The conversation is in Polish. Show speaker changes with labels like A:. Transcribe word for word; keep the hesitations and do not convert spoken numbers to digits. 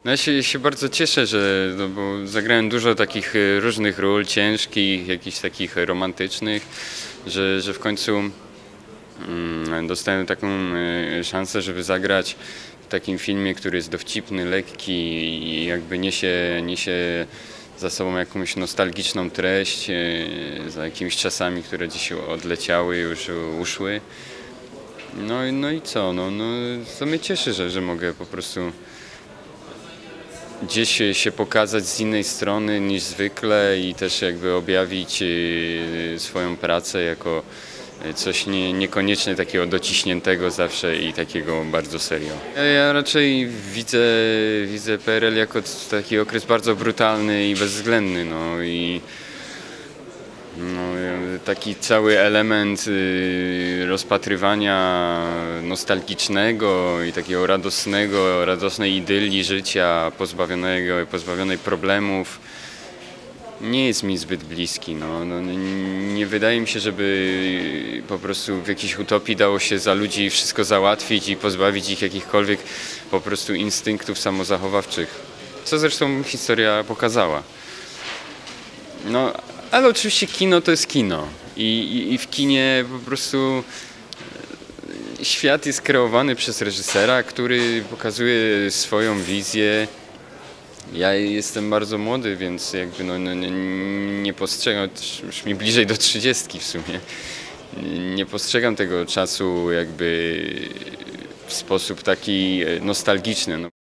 A: No ja się, się bardzo cieszę, że no bo zagrałem dużo takich e, różnych ról, ciężkich, jakichś takich romantycznych, że, że w końcu mm, dostałem taką e, szansę, żeby zagrać w takim filmie, który jest dowcipny, lekki i jakby niesie, niesie za sobą jakąś nostalgiczną treść, e, za jakimiś czasami, które gdzieś odleciały, już uszły. No, i- no i co, no, no to mnie cieszy, że, że mogę po prostu gdzieś się się pokazać z innej strony niż zwykle i też jakby objawić e, swoją pracę jako e, coś nie, niekoniecznie takiego dociśniętego zawsze i takiego bardzo serio. Ja, ja raczej widzę, widzę P R L jako taki okres bardzo brutalny i bezwzględny, no i no, taki cały element y, rozpatrywania nostalgicznego i takiego radosnego, radosnej idylii życia, pozbawionego, pozbawionej problemów, nie jest mi zbyt bliski. No, no, nie wydaje mi się, żeby po prostu w jakiejś utopii dało się za ludzi wszystko załatwić i pozbawić ich jakichkolwiek po prostu instynktów samozachowawczych, co zresztą historia pokazała. No, ale oczywiście kino to jest kino i, i, i w kinie po prostu e, świat jest kreowany przez reżysera, który pokazuje swoją wizję. Ja jestem bardzo młody, więc jakby no, no, nie, nie postrzegam, już mi bliżej do trzydziestki w sumie, nie postrzegam tego czasu jakby w sposób taki nostalgiczny. No.